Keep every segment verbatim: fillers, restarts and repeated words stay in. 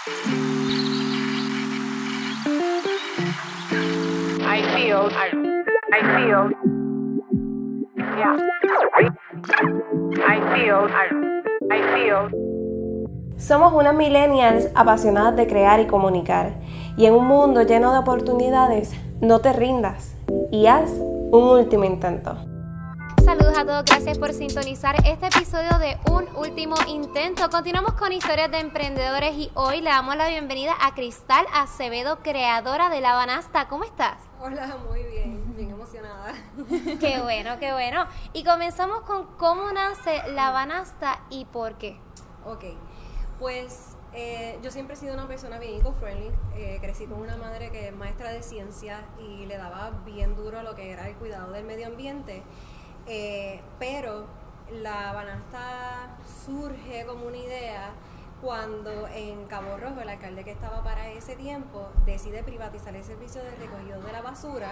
I feel, I, I feel, yeah. I feel, I, I feel. Somos unas millennials apasionadas de crear y comunicar. Y en un mundo lleno de oportunidades, no te rindas y haz un último intento. Saludos a todos, gracias por sintonizar este episodio de Un Último Intento. Continuamos con historias de emprendedores y hoy le damos la bienvenida a Cristal Acevedo, creadora de La Banasta. ¿Cómo estás? Hola, muy bien, bien emocionada. Qué bueno, qué bueno. Y comenzamos con cómo nace La Banasta y por qué. Ok, pues eh, yo siempre he sido una persona bien eco-friendly. Eh, crecí con una madre que es maestra de ciencia y le daba bien duro a lo que era el cuidado del medio ambiente. Eh, pero La Banasta surge como una idea cuando en Cabo Rojo el alcalde que estaba para ese tiempo decide privatizar el servicio de recogido de la basura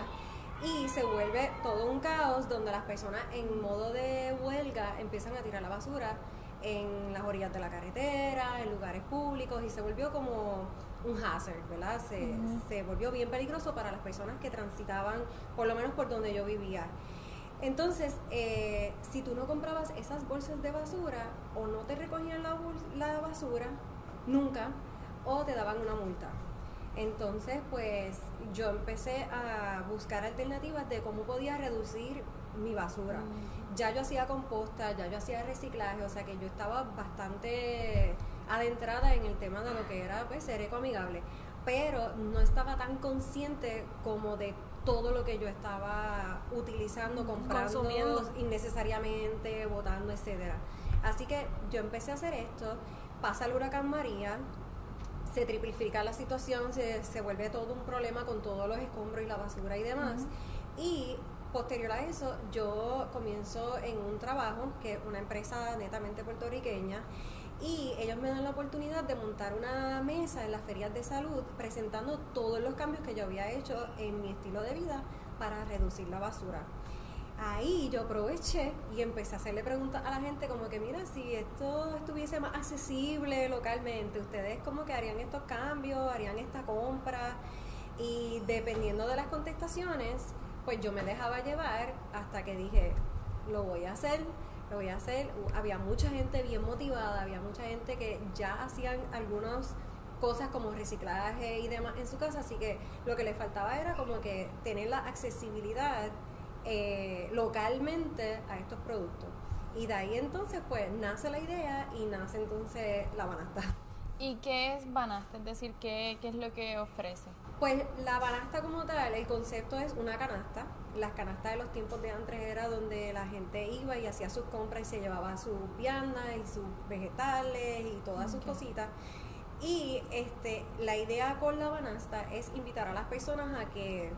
y se vuelve todo un caos donde las personas en modo de huelga empiezan a tirar la basura en las orillas de la carretera, en lugares públicos, y se volvió como un hazard, ¿verdad? Se, uh-huh. se volvió bien peligroso para las personas que transitaban, por lo menos por donde yo vivía. Entonces, eh, si tú no comprabas esas bolsas de basura o no te recogían la, la basura, nunca, o te daban una multa. Entonces, pues yo empecé a buscar alternativas de cómo podía reducir mi basura. Ya yo hacía composta, ya yo hacía reciclaje, o sea que yo estaba bastante adentrada en el tema de lo que era pues, ser ecoamigable, pero no estaba tan consciente como de todo lo que yo estaba utilizando, comprando consumiendo innecesariamente, botando, etcétera. Así que yo empecé a hacer esto, pasa el huracán María, se triplifica la situación, se, se vuelve todo un problema con todos los escombros y la basura y demás. Uh-huh. Y posterior a eso, yo comienzo en un trabajo que es una empresa netamente puertorriqueña, y ellos me dan la oportunidad de montar una mesa en las ferias de salud presentando todos los cambios que yo había hecho en mi estilo de vida para reducir la basura. Ahí yo aproveché y empecé a hacerle preguntas a la gente como que mira, si esto estuviese más accesible localmente, ustedes como que harían estos cambios, harían esta compra, y dependiendo de las contestaciones pues yo me dejaba llevar hasta que dije lo voy a hacer, lo voy a hacer. Había mucha gente bien motivada, había mucha gente que ya hacían algunas cosas como reciclaje y demás en su casa, así que lo que les faltaba era como que tener la accesibilidad eh, localmente a estos productos. Y de ahí entonces pues nace la idea y nace entonces La Banasta. ¿Y qué es Banasta? Es decir, ¿qué, qué es lo que ofrece? Pues La Banasta como tal, el concepto es una canasta. Las canastas de los tiempos de antes era donde la gente iba y hacía sus compras y se llevaba sus viandas y sus vegetales y todas okay. sus cositas. Y este, la idea con La Banasta es invitar a las personas a que,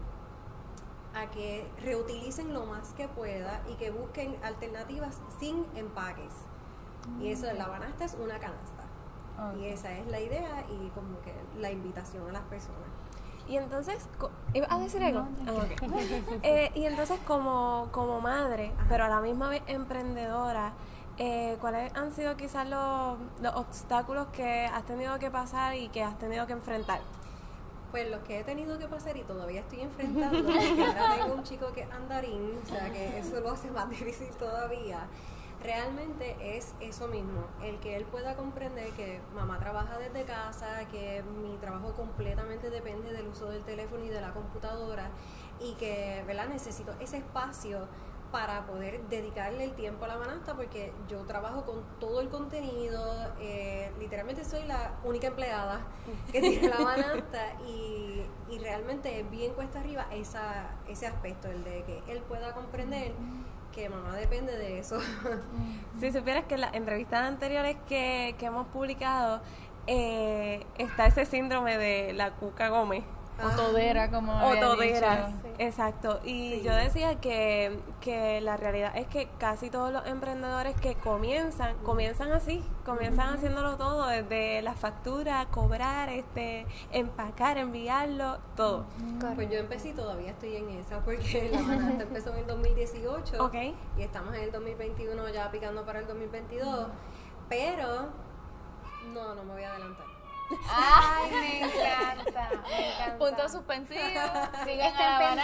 a que reutilicen lo más que pueda y que busquen alternativas sin empaques. Mm. Y eso, La Banasta es una canasta. Okay. Y esa es la idea y como que la invitación a las personas. Y entonces, ¿ibas a decir algo? No, no. Ah, okay. eh, y entonces como, como madre, ajá, pero a la misma vez emprendedora, eh, ¿cuáles han sido quizás los, los obstáculos que has tenido que pasar y que has tenido que enfrentar? Pues los que he tenido que pasar y todavía estoy enfrentando, porque ahora tengo un chico que es andarín, o sea que eso lo hace más difícil todavía. Realmente es eso mismo, el que él pueda comprender que mamá trabaja desde casa, que mi trabajo completamente depende del uso del teléfono y de la computadora, y que, ¿verdad?, necesito ese espacio para poder dedicarle el tiempo a La Banasta, porque yo trabajo con todo el contenido, eh, literalmente soy la única empleada que tiene La Banasta, y, y realmente es bien cuesta arriba esa, ese aspecto, el de que él pueda comprender que mamá depende de eso. Si supieras que en las entrevistas anteriores que, que hemos publicado eh, está ese síndrome de la Cuca Gómez. O todera, como o había todera, dicho. Sí. Exacto. Y Sí. yo decía que, que la realidad es que casi todos los emprendedores que comienzan, comienzan así, comienzan uh-huh. haciéndolo todo, desde la factura, cobrar, este, empacar, enviarlo, todo. Uh-huh. Pues yo empecé y todavía estoy en esa, porque La Banasta empezó en el dos mil dieciocho okay. y estamos en el dos mil veintiuno ya picando para el dos mil veintidós, uh-huh. pero no, no me voy a adelantar. Ay, me encanta, me encanta. Punto suspensivo, sigan a la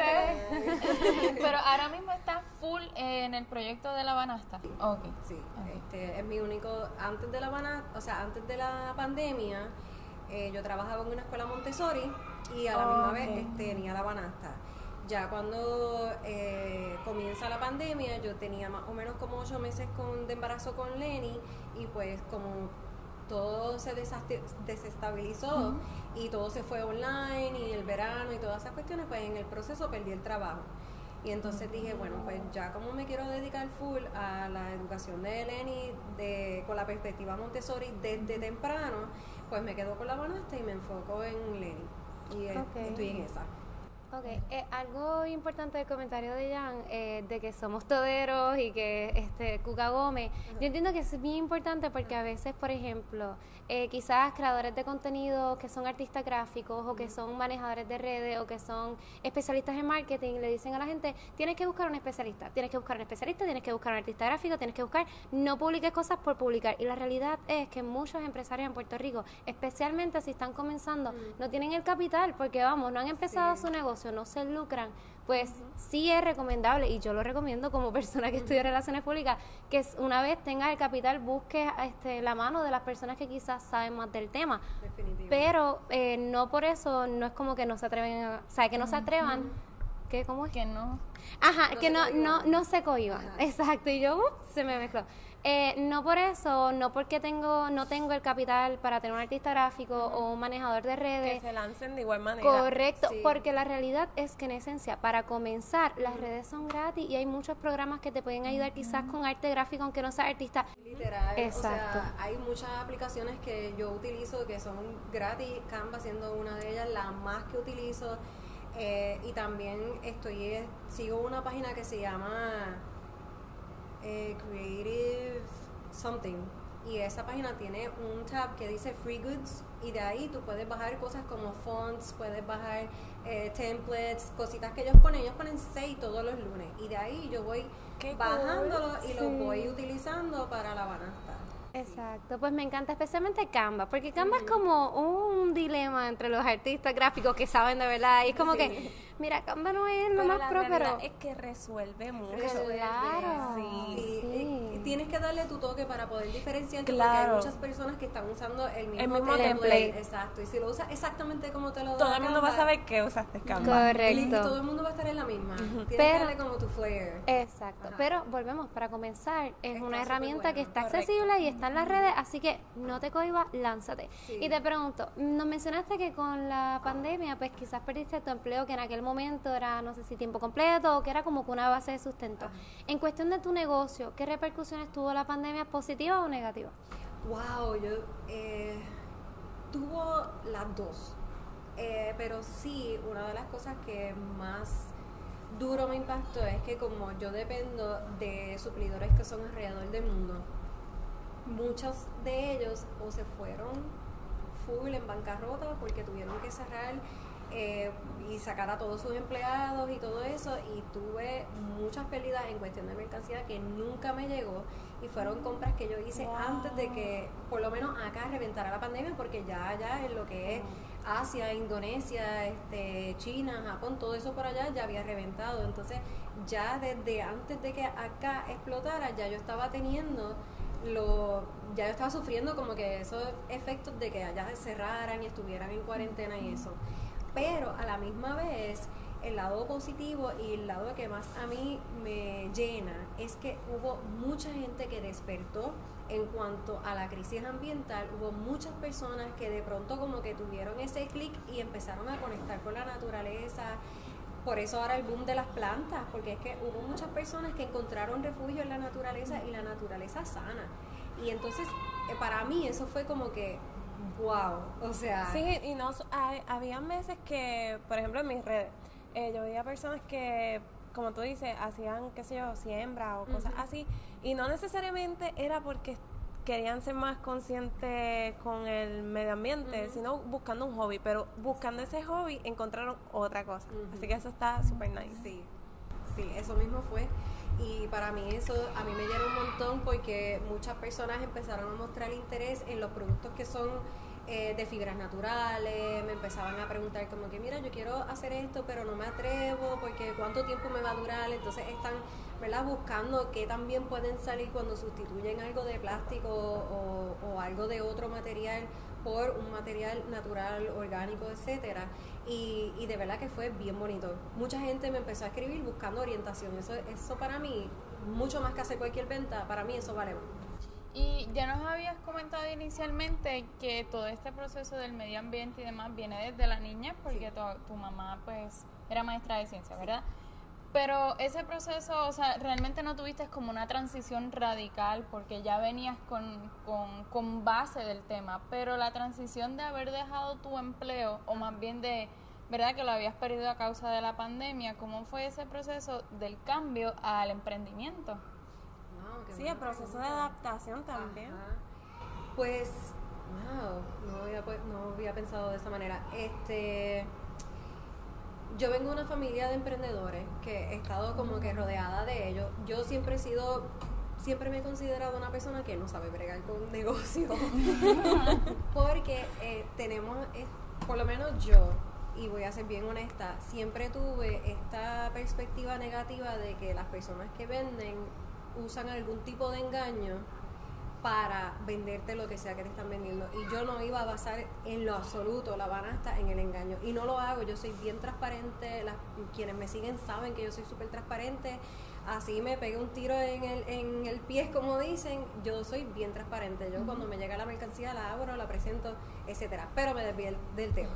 Banasta. Pero ahora mismo está full en el proyecto de la Banasta. Okay. Sí, okay. Este es mi único, antes de la Banasta, o sea, antes de la pandemia, eh, yo trabajaba en una escuela Montessori y a la oh, misma okay. vez este, tenía la Banasta. Ya cuando eh, comienza la pandemia, yo tenía más o menos como ocho meses con, de embarazo con Lenny y pues como todo se desestabilizó uh-huh. y todo se fue online y el verano y todas esas cuestiones, pues en el proceso perdí el trabajo. Y entonces dije, bueno, pues ya como me quiero dedicar full a la educación de Lenny de, con la perspectiva Montessori desde temprano, pues me quedo con la Banasta y me enfoco en Lenny. Y okay. estoy en esa. Ok, eh, algo importante del comentario de Jan, eh, de que somos toderos y que este Cuca Gómez, uh-huh. yo entiendo que es bien importante porque a veces, por ejemplo, eh, quizás creadores de contenido que son artistas gráficos o uh-huh. que son manejadores de redes o que son especialistas en marketing, le dicen a la gente, tienes que buscar un especialista, tienes que buscar un especialista, tienes que buscar un artista gráfico, tienes que buscar, no publiques cosas por publicar. Y la realidad es que muchos empresarios en Puerto Rico, especialmente si están comenzando, uh-huh. no tienen el capital porque, vamos, no han empezado sí. su negocio, no se lucran, pues uh-huh. sí es recomendable, y yo lo recomiendo como persona que estudia relaciones públicas, que una vez tenga el capital busque este, la mano de las personas que quizás saben más del tema. Pero eh, no por eso, no es como que no se atreven a, o sea, que no uh-huh. se atrevan, que ¿cómo es? Que no. Ajá, no que no, no, no se cohiban, Ajá. exacto, y yo, uh, se me mezcló. Eh, no por eso, no porque tengo no tengo el capital para tener un artista gráfico uh-huh. o un manejador de redes. Que se lancen de igual manera. Correcto, sí. porque la realidad es que en esencia, para comenzar, uh-huh. las redes son gratis y hay muchos programas que te pueden ayudar uh-huh. quizás con arte gráfico, aunque no seas artista. Literal, exacto. O sea, hay muchas aplicaciones que yo utilizo que son gratis, Canva siendo una de ellas, la más que utilizo. Eh, y también estoy eh, sigo una página que se llama eh, Creative Something y esa página tiene un tab que dice Free Goods y de ahí tú puedes bajar cosas como fonts, puedes bajar eh, templates, cositas que ellos ponen, ellos ponen seis todos los lunes y de ahí yo voy Qué bajándolo cool. y sí. lo voy utilizando para la Banasta. Exacto, pues me encanta especialmente Canva, porque Canva mm. es como un dilema entre los artistas gráficos que saben de verdad, y es como sí. que, mira, Canva no es lo más pro, pero es que resuelve mucho. Resuelve, claro. Sí. Sí. sí. Y tienes que darle tu toque para poder diferenciarte, claro. porque hay muchas personas que están usando el mismo, el mismo template. template. Exacto, y si lo usas exactamente como te lo da todo el mundo Canva, va a saber que usaste Canva. Correcto. Y todo el mundo va a estar en la misma. Uh-huh. Tienes Pero, que darle como tu flair. Exacto, Ajá. pero volvemos, para comenzar, es Está una herramienta bueno. que está Correcto. accesible y está en las redes, así que no te cohibas, lánzate. Sí. Y te pregunto, nos mencionaste que con la pandemia, pues quizás perdiste tu empleo, que en aquel momento era, no sé si tiempo completo, o que era como que una base de sustento. Ajá. En cuestión de tu negocio, ¿qué repercusiones tuvo la pandemia, positivas o negativas? Wow, yo eh, tuvo las dos. Eh, pero sí, una de las cosas que más duro me impactó es que como yo dependo de suplidores que son alrededor del mundo, muchos de ellos o se fueron full en bancarrota porque tuvieron que cerrar eh, y sacar a todos sus empleados y todo eso, y tuve muchas pérdidas en cuestión de mercancía que nunca me llegó, y fueron compras que yo hice wow. antes de que por lo menos acá reventara la pandemia, porque ya ya en lo que es Asia, Indonesia, este, China, Japón, todo eso por allá ya había reventado. Entonces ya desde antes de que acá explotara ya yo estaba teniendo lo ya yo estaba sufriendo como que esos efectos de que allá se cerraran y estuvieran en cuarentena y eso. Pero a la misma vez, el lado positivo y el lado que más a mí me llena es que hubo mucha gente que despertó en cuanto a la crisis ambiental. Hubo muchas personas que de pronto como que tuvieron ese clic y empezaron a conectar con la naturaleza. Por eso ahora el boom de las plantas, porque es que hubo muchas personas que encontraron refugio en la naturaleza y la naturaleza sana. Y entonces, eh, para mí eso fue como que wow, o sea... Sí, y no, hay, había meses que, por ejemplo, en mis redes, eh, yo veía personas que, como tú dices, hacían, qué sé yo, siembra o cosas uh-huh. así, y no necesariamente era porque querían ser más conscientes con el medio ambiente, uh-huh. sino buscando un hobby, pero buscando ese hobby encontraron otra cosa, uh-huh. así que eso está súper nice. Sí, sí, eso mismo fue. Y para mí eso, a mí me llenó un montón porque muchas personas empezaron a mostrar interés en los productos que son eh, de fibras naturales, me empezaban a preguntar como que mira, yo quiero hacer esto pero no me atrevo porque cuánto tiempo me va a durar, entonces están, ¿verdad?, buscando qué también pueden salir cuando sustituyen algo de plástico o, o algo de otro material por un material natural, orgánico, etcétera. Y, y de verdad que fue bien bonito. Mucha gente me empezó a escribir buscando orientación. Eso, eso para mí, mucho más que hacer cualquier venta, para mí eso vale más. Y ya nos habías comentado inicialmente que todo este proceso del medio ambiente y demás viene desde la niñez, porque sí. tu, tu mamá pues era maestra de ciencia, ¿verdad? Pero ese proceso, o sea, realmente no tuviste como una transición radical porque ya venías con, con, con base del tema, pero la transición de haber dejado tu empleo, o más bien de, ¿verdad?, que lo habías perdido a causa de la pandemia, ¿cómo fue ese proceso del cambio al emprendimiento? Wow, sí, el proceso pregunta. de adaptación también. Ajá. Pues, wow, no había, no había pensado de esa manera. Este... Yo vengo de una familia de emprendedores que he estado como que rodeada de ellos. Yo siempre he sido, siempre me he considerado una persona que no sabe bregar con negocios. Porque eh, tenemos, eh, por lo menos yo, y voy a ser bien honesta, siempre tuve esta perspectiva negativa de que las personas que venden usan algún tipo de engaño para venderte lo que sea que te están vendiendo, y yo no iba a basar en lo absoluto la banasta en el engaño, y no lo hago. Yo soy bien transparente, las, quienes me siguen saben que yo soy súper transparente, así me pegué un tiro en el, en el pie, como dicen, yo soy bien transparente. Yo uh-huh. cuando me llega la mercancía la abro, la presento, etcétera, pero me desvié del, del tema.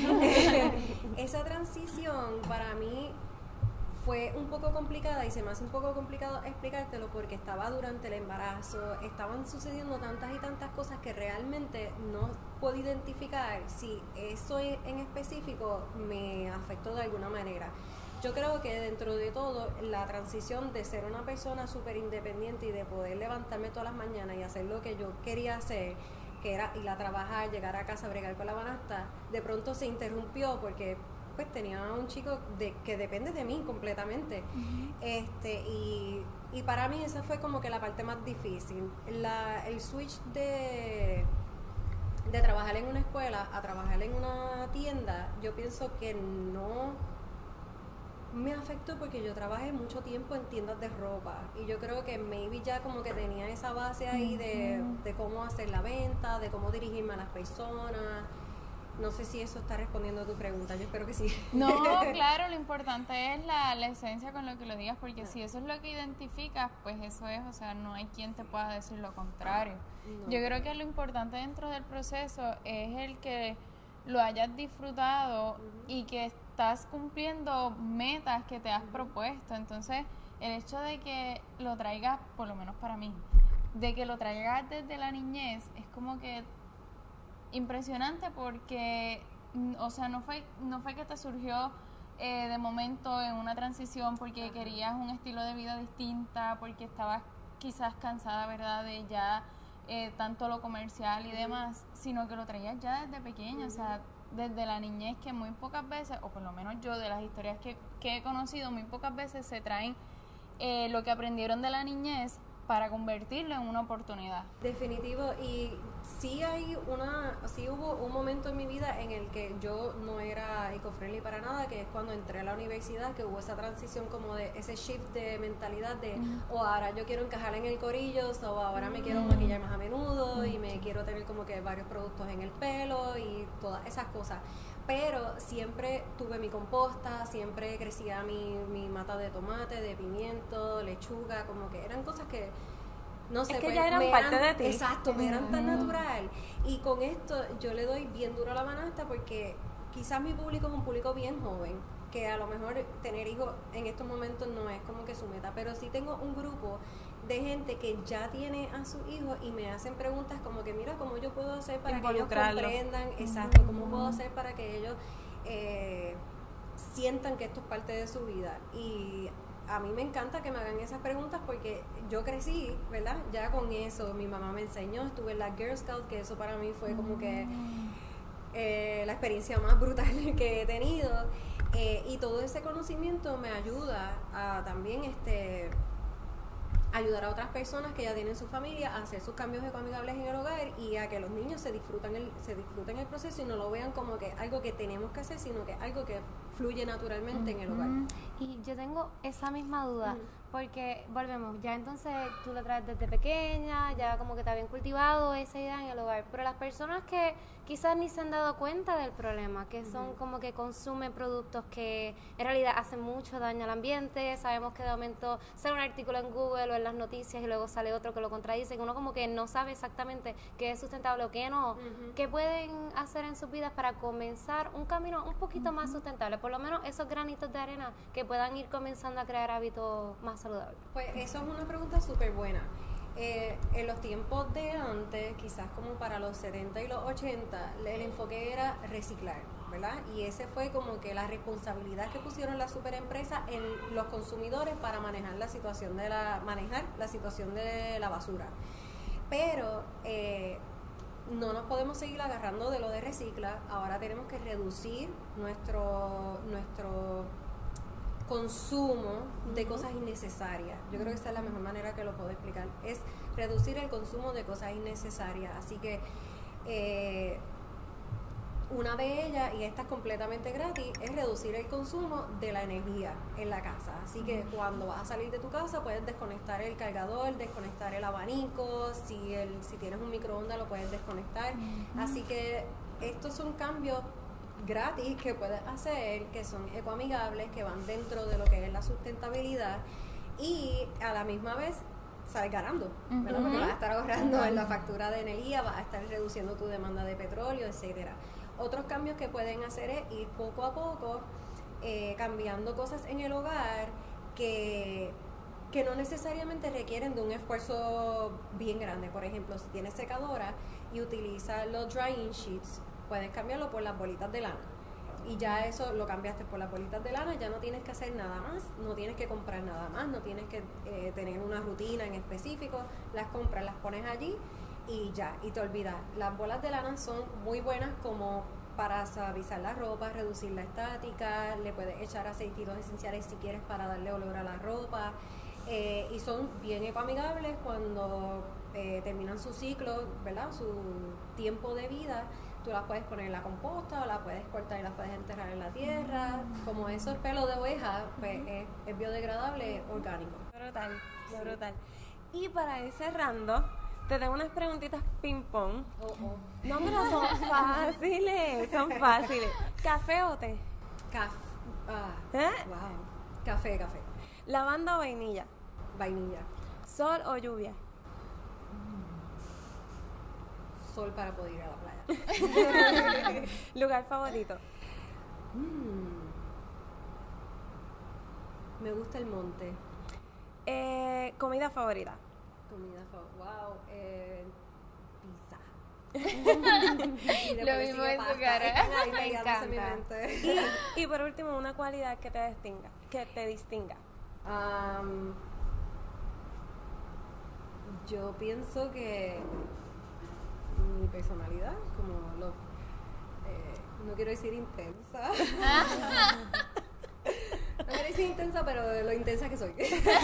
Esa transición para mí fue un poco complicada, y se me hace un poco complicado explicártelo porque estaba durante el embarazo, estaban sucediendo tantas y tantas cosas que realmente no puedo identificar si eso en específico me afectó de alguna manera. Yo creo que dentro de todo, la transición de ser una persona súper independiente y de poder levantarme todas las mañanas y hacer lo que yo quería hacer, que era ir a trabajar, llegar a casa, bregar con la banasta, de pronto se interrumpió porque pues tenía un chico de, que depende de mí completamente. Uh-huh. este y, y para mí esa fue como que la parte más difícil, la, el switch de, de trabajar en una escuela a trabajar en una tienda. Yo pienso que no me afectó porque yo trabajé mucho tiempo en tiendas de ropa, y yo creo que maybe ya como que tenía esa base ahí de, de cómo hacer la venta, de cómo dirigirme a las personas. No sé si eso está respondiendo a tu pregunta, yo espero que sí. No, claro, lo importante es la, la esencia con lo que lo digas, porque si eso es lo que identificas, pues eso es, o sea, no hay quien te pueda decir lo contrario. No. Yo creo que lo importante dentro del proceso es el que lo hayas disfrutado uh-huh. y que estás cumpliendo metas que te has uh-huh. propuesto. Entonces, el hecho de que lo traigas, por lo menos para mí, de que lo traigas desde la niñez, es como que impresionante, porque, o sea, no fue no fue que te surgió eh, de momento en una transición porque Ajá. querías un estilo de vida distinta, porque estabas quizás cansada, ¿verdad?, de ya eh, tanto lo comercial y demás, sino que lo traías ya desde pequeña, o sea, desde la niñez, que muy pocas veces, o por lo menos yo de las historias que, que he conocido, muy pocas veces se traen eh, lo que aprendieron de la niñez para convertirlo en una oportunidad. Definitivo, y sí hay una, sí hubo un momento en mi vida en el que yo no era eco-friendly para nada, que es cuando entré a la universidad, que hubo esa transición como de ese shift de mentalidad de, o oh, ahora yo quiero encajar en el corillo, o oh, ahora me quiero maquillar más a menudo y me quiero tener como que varios productos en el pelo y todas esas cosas. Pero siempre tuve mi composta, siempre crecía mi, mi mata de tomate, de pimiento, lechuga, como que eran cosas que, no sé, es que pues, ya eran me parte eran, de ti. Exacto, me eran tan natural. Y con esto yo le doy bien duro a la banasta porque quizás mi público es un público bien joven, que a lo mejor tener hijos en estos momentos no es como que su meta, pero sí tengo un grupo de gente que ya tiene a sus hijos y me hacen preguntas como que mira, ¿cómo yo puedo hacer para que ellos comprendan? Exacto, ¿cómo puedo hacer para que ellos eh, sientan que esto es parte de su vida? Y a mí me encanta que me hagan esas preguntas porque yo crecí, ¿verdad? Ya con eso, mi mamá me enseñó, estuve en la Girl Scout, que eso para mí fue como que eh, la experiencia más brutal que he tenido, eh, y todo ese conocimiento me ayuda a también este ayudar a otras personas que ya tienen su familia a hacer sus cambios ecoamigables en el hogar y a que los niños se disfruten el, se disfruten el proceso y no lo vean como que algo que tenemos que hacer, sino que algo que fluye naturalmente en el hogar. Y yo tengo esa misma duda, Mm. porque volvemos, ya entonces tú lo traes desde pequeña, ya como que te habían cultivado esa idea en el hogar, pero las personas que quizás ni se han dado cuenta del problema, que son como que consumen productos que en realidad hacen mucho daño al ambiente, sabemos que de momento sale un artículo en Google o en las noticias y luego sale otro que lo contradice, que uno como que no sabe exactamente qué es sustentable o qué no, Ujú. qué pueden hacer en sus vidas para comenzar un camino un poquito más sustentable, por lo menos esos granitos de arena que puedan ir comenzando a crear hábitos más saludables. Pues eso es una pregunta súper buena. Eh, en los tiempos de antes, quizás como para los setenta y los ochenta, el enfoque era reciclar, ¿verdad? Y ese fue como que la responsabilidad que pusieron las superempresas en los consumidores para manejar la situación de la manejar la situación de la basura. Pero eh, no nos podemos seguir agarrando de lo de recicla. Ahora tenemos que reducir nuestro nuestro consumo de cosas innecesarias. Yo creo que esa es la mejor manera que lo puedo explicar. Es reducir el consumo de cosas innecesarias. Así que eh, una de ellas, y esta es completamente gratis, es reducir el consumo de la energía en la casa. Así que cuando vas a salir de tu casa puedes desconectar el cargador, desconectar el abanico, si, el, si tienes un microondas lo puedes desconectar. Así que estos son cambios gratis que puedes hacer, que son ecoamigables, que van dentro de lo que es la sustentabilidad y a la misma vez sales ganando, ¿verdad? Porque vas a estar ahorrando en la factura de energía, vas a estar reduciendo tu demanda de petróleo, etcétera. Otros cambios que pueden hacer es ir poco a poco eh, cambiando cosas en el hogar que que no necesariamente requieren de un esfuerzo bien grande. Por ejemplo, si tienes secadora y utilizas los drying sheets, puedes cambiarlo por las bolitas de lana. Y ya eso lo cambiaste por las bolitas de lana, ya no tienes que hacer nada más, no tienes que comprar nada más, no tienes que eh, tener una rutina en específico, las compras, las pones allí y ya, y te olvidas. Las bolas de lana son muy buenas como para suavizar la ropa, reducir la estática, le puedes echar aceititos esenciales si quieres para darle olor a la ropa, eh, y son bien ecoamigables cuando eh, terminan su ciclo, ¿verdad? Su tiempo de vida. Tú las puedes poner en la composta o las puedes cortar y las puedes enterrar en la tierra. Como esos pelos de oveja, pues es, es biodegradable, orgánico. Brutal, brutal. Y para ir cerrando, te tengo unas preguntitas ping pong. Oh, oh. No, pero son fáciles, son fáciles. ¿Café o té? Café. Ah, ¿Eh? wow. Café, café. ¿Lavanda o vainilla? Vainilla. ¿Sol o lluvia? Sol para poder ir a la playa. ¿Lugar favorito? Mm. Me gusta el monte. Eh, ¿Comida favorita? Comida favorita. Wow. Eh, pizza. Y Lo después mismo sigue en su pasta. cara. Están ahí Me pegándose en mi encanta. mente. Y, y por último, una cualidad que te distinga. Que te distinga. Um, yo pienso que mi personalidad, como lo, eh, no quiero decir intensa, no quiero decir intensa, pero lo intensa que soy.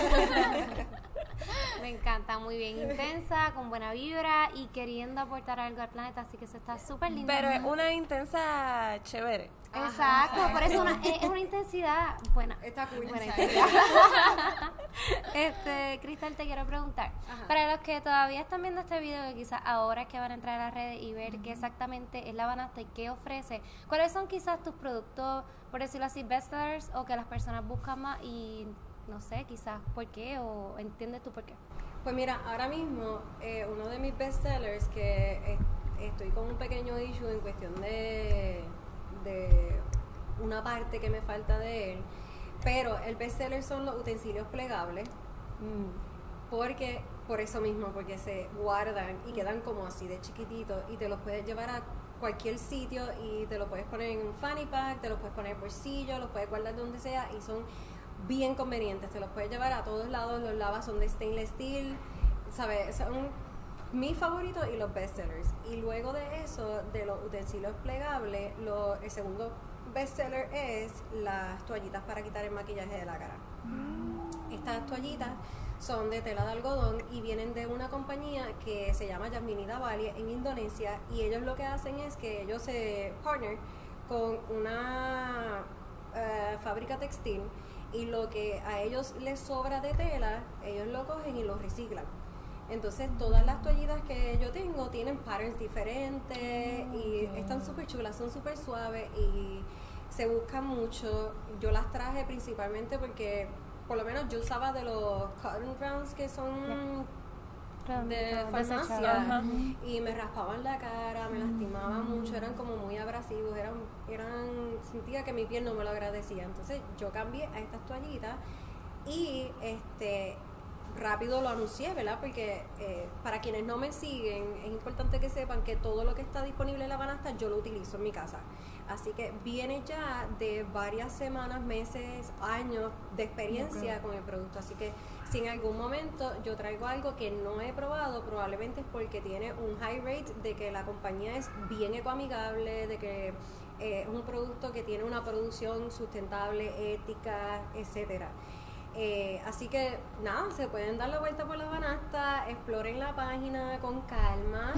Me encanta, muy bien, intensa, con buena vibra y queriendo aportar algo al planeta, así que eso está súper lindo. Pero es una intensa chévere. Exacto, Ajá, por eso una, es, es una intensidad buena. Está cool. Buena Exacto. intensidad. Este, Cristal, te quiero preguntar, Ajá. para los que todavía están viendo este video, que quizás ahora es que van a entrar a las redes y ver qué exactamente es la Banasta y qué ofrece, ¿cuáles son quizás tus productos, por decirlo así, bestsellers o que las personas buscan más y no sé, quizás por qué o entiendes tú por qué? Pues mira, ahora mismo eh, uno de mis bestsellers que eh, estoy con un pequeño issue en cuestión de, de una parte que me falta de él, pero el bestseller son los utensilios plegables, porque por eso mismo, porque se guardan y quedan como así de chiquititos y te los puedes llevar a cualquier sitio y te lo puedes poner en un fanny pack, te los puedes poner en bolsillo, los puedes guardar donde sea y son bien convenientes, te los puedes llevar a todos lados, los lavas, son de stainless steel, ¿sabes? Son mis favoritos y los bestsellers. Y luego de eso, de los utensilios plegables, lo, el segundo bestseller es las toallitas para quitar el maquillaje de la cara. Estas toallitas son de tela de algodón y vienen de una compañía que se llama Yasminida Bali en Indonesia, y ellos lo que hacen es que ellos se partner con una uh, fábrica textil, y lo que a ellos les sobra de tela, ellos lo cogen y lo reciclan. Entonces todas las toallitas que yo tengo tienen patterns diferentes y están súper chulas, son súper suaves y se buscan mucho. Yo las traje principalmente porque por lo menos yo usaba de los cotton rounds que son de farmacia y me raspaban la cara, me lastimaban mucho, eran como muy abrasivos, eran, eran, sentía que mi piel no me lo agradecía. Entonces yo cambié a estas toallitas y este rápido lo anuncié, ¿verdad? Porque eh, para quienes no me siguen, es importante que sepan que todo lo que está disponible en la banasta yo lo utilizo en mi casa. Así que viene ya de varias semanas, meses, años de experiencia okay. con el producto. Así que si en algún momento yo traigo algo que no he probado, probablemente es porque tiene un high rate de que la compañía es bien ecoamigable, de que eh, es un producto que tiene una producción sustentable, ética, etcétera. Eh, así que nada, se pueden dar la vuelta por la banasta, exploren la página con calma.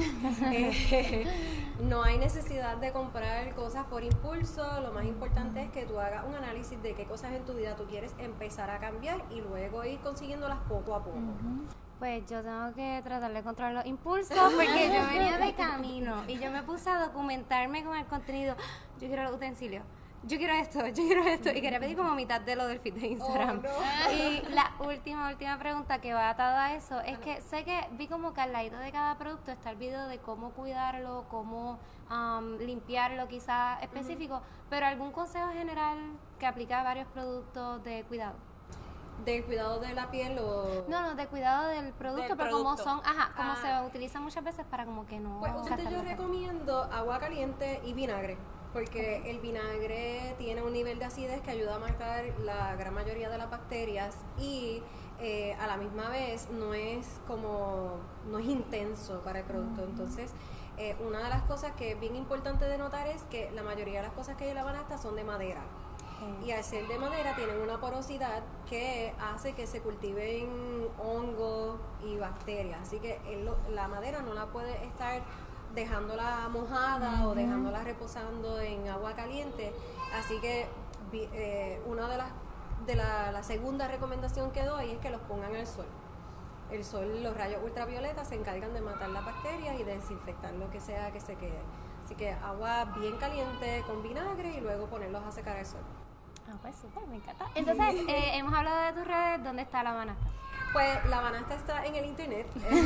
eh, no hay necesidad de comprar cosas por impulso. Lo más importante es que tú hagas un análisis de qué cosas en tu vida tú quieres empezar a cambiar y luego ir consiguiéndolas poco a poco. Uh-huh. Pues yo tengo que tratar de controlar los impulsos porque yo venía de camino y yo me puse a documentarme con el contenido. Yo quiero los utensilios, yo quiero esto, yo quiero esto, y quería pedir como mitad de lo del feed de Instagram. Oh, no. Y la última, última pregunta que va atada a eso es que sé que vi como que al ladito de cada producto está el video de cómo cuidarlo, cómo um, limpiarlo quizás específico, uh-huh. pero algún consejo general que aplica a varios productos de cuidado. ¿De cuidado de la piel o...? No, no, de cuidado del producto, del pero producto. como son, ajá, como ah. se utiliza muchas veces para como que no... Pues usted yo recomiendo agua caliente y vinagre. Porque el vinagre tiene un nivel de acidez que ayuda a matar la gran mayoría de las bacterias y eh, a la misma vez no es como, no es intenso para el producto. Entonces, eh, una de las cosas que es bien importante de notar es que la mayoría de las cosas que hay en la banasta son de madera. Y al ser de madera tienen una porosidad que hace que se cultiven hongos y bacterias. Así que el, la madera no la puede estar dejándola mojada uh-huh. o dejándola reposando en agua caliente. Así que eh, una de las de la, la segunda recomendación que doy es que los pongan al sol. El sol, los rayos ultravioletas se encargan de matar las bacterias y de desinfectar lo que sea que se quede. Así que agua bien caliente con vinagre y luego ponerlos a secar al sol. Ah, pues súper, me encanta. Entonces, eh, hemos hablado de tus redes, ¿dónde está la banasta? Pues la banasta está en el internet.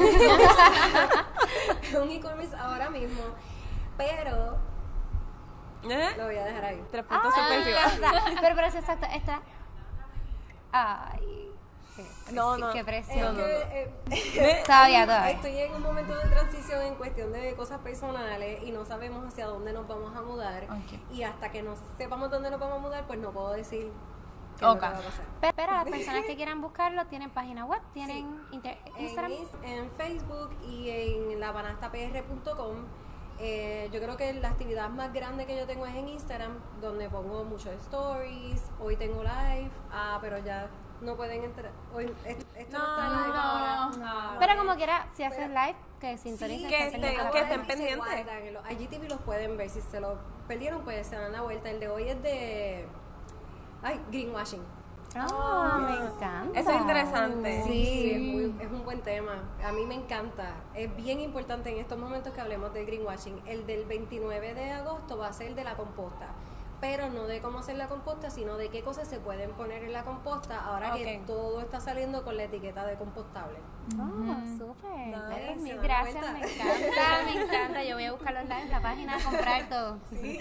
Es un e-commerce ahora mismo, pero ¿Eh? lo voy a dejar ahí. Tres puntos Ah, suspensivos. pero, pero es exacto, está... Ay... Qué No, no. Qué presión. Es que, eh, Todavía, todavía. Estoy en un momento de transición en cuestión de cosas personales y no sabemos hacia dónde nos vamos a mudar. Okay. Y hasta que no sepamos dónde nos vamos a mudar, pues no puedo decir qué Okay. es lo que va a pasar. Pero, pero las personas que quieran buscarlo tienen página web, tienen Sí. inter- En, Instagram. is- en Facebook y en la banasta p r punto com. Eh, yo creo que la actividad más grande que yo tengo es en Instagram, donde pongo muchos stories. Hoy tengo live, ah, pero ya no pueden entrar. Hoy esto, esto no, No, está live no. ahora. Ah, Pero como quiera, si haces Pero- live, que sintonicen. que hacen estén- la que hora. estén se pendientes. guardan en los I G T V los pueden ver. Si se lo perdieron, pues se dan la vuelta. El de hoy es de... Ay, greenwashing. Ah, me encanta. Eso es interesante. Sí, es, muy- es un buen tema. A mí me encanta. Es bien importante en estos momentos que hablemos del greenwashing. El del veintinueve de agosto va a ser de la composta. Pero no de cómo hacer la composta, sino de qué cosas se pueden poner en la composta ahora que Ok. todo está saliendo con la etiqueta de compostable. Oh, súper. Nice. Mil Se dan gracias, cuenta. me encanta, me encanta. Yo voy a buscarlo online en la página, a comprar todo.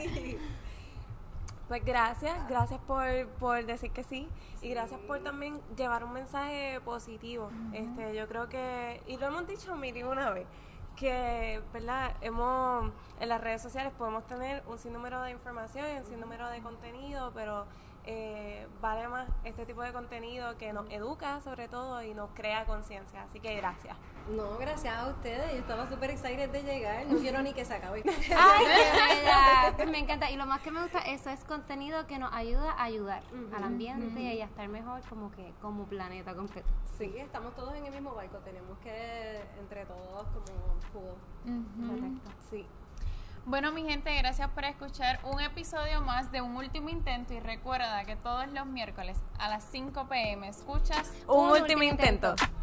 Pues gracias, gracias por, por decir que sí y gracias por también llevar un mensaje positivo. Uh-huh. Este, yo creo que, y lo hemos dicho mil y una vez, que, ¿verdad? Hemos, en las redes sociales podemos tener un sinnúmero de información y un sinnúmero de contenido, pero eh, vale más este tipo de contenido que nos educa sobre todo y nos crea conciencia. Así que gracias. No, gracias a ustedes. Yo estaba súper excited de llegar. No quiero ni que se acabe. Ay, qué bella. Pues me encanta. Y lo más que me gusta, eso es contenido que nos ayuda a ayudar uh-huh, al ambiente uh-huh. y a estar mejor como que como planeta completo. Sí, estamos todos en el mismo barco. Tenemos que entre todos como cool. Uh-huh. Correcto. Sí. Bueno, mi gente, gracias por escuchar un episodio más de Un Último Intento y recuerda que todos los miércoles a las cinco p m escuchas Un, un Último Intento. intento.